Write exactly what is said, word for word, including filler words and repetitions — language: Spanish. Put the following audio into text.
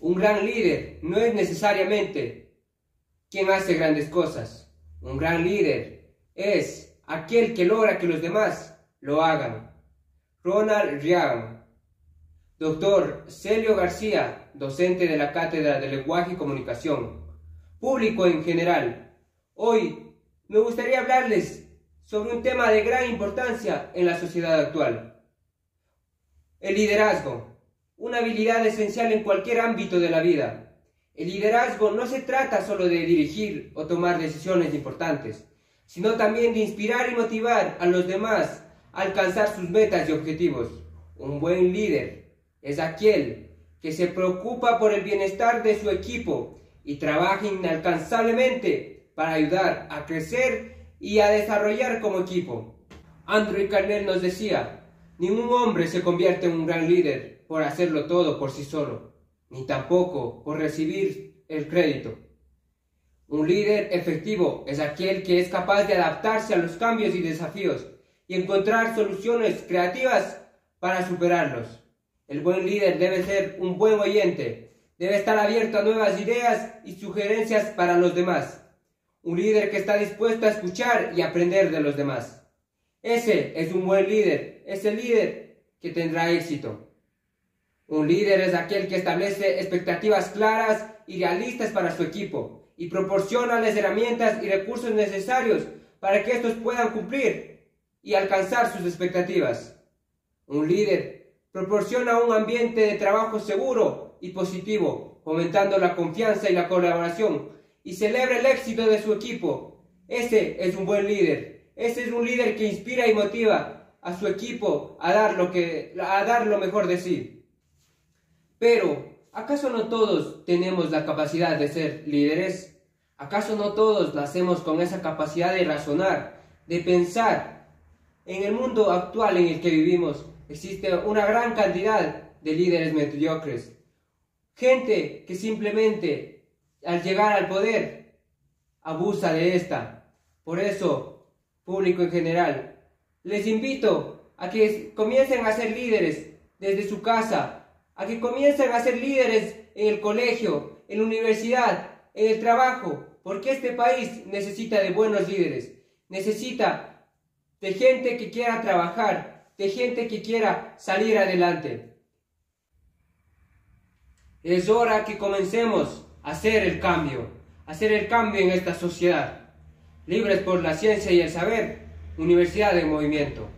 Un gran líder no es necesariamente quien hace grandes cosas. Un gran líder es aquel que logra que los demás lo hagan. Ronald Reagan. Doctor Celio García, docente de la Cátedra de Lenguaje y Comunicación. Público en general, hoy me gustaría hablarles sobre un tema de gran importancia en la sociedad actual. El liderazgo, una habilidad esencial en cualquier ámbito de la vida. El liderazgo no se trata solo de dirigir o tomar decisiones importantes, sino también de inspirar y motivar a los demás a alcanzar sus metas y objetivos. Un buen líder es aquel que se preocupa por el bienestar de su equipo y trabaja incansablemente para ayudar a crecer y a desarrollar como equipo. Andrew Carnegie nos decía: ningún hombre se convierte en un gran líder por hacerlo todo por sí solo, ni tampoco por recibir el crédito. Un líder efectivo es aquel que es capaz de adaptarse a los cambios y desafíos y encontrar soluciones creativas para superarlos. El buen líder debe ser un buen oyente, debe estar abierto a nuevas ideas y sugerencias para los demás. Un líder que está dispuesto a escuchar y aprender de los demás. Ese es un buen líder, es el líder que tendrá éxito. Un líder es aquel que establece expectativas claras y realistas para su equipo y proporciona las herramientas y recursos necesarios para que estos puedan cumplir y alcanzar sus expectativas. Un líder proporciona un ambiente de trabajo seguro y positivo, fomentando la confianza y la colaboración, y celebra el éxito de su equipo. Ese es un buen líder. Ese es un líder que inspira y motiva a su equipo a dar lo que, a dar lo mejor de sí. Pero, ¿acaso no todos tenemos la capacidad de ser líderes? ¿Acaso no todos nacemos con esa capacidad de razonar, de pensar? En el mundo actual en el que vivimos, existe una gran cantidad de líderes mediocres. Gente que simplemente, al llegar al poder, abusa de esta. Por eso, público en general, les invito a que comiencen a ser líderes desde su casa, a que comiencen a ser líderes en el colegio, en la universidad, en el trabajo, porque este país necesita de buenos líderes, necesita de gente que quiera trabajar, de gente que quiera salir adelante. Es hora que comencemos a hacer el cambio, a hacer el cambio en esta sociedad. Libres por la ciencia y el saber, Universidad en Movimiento.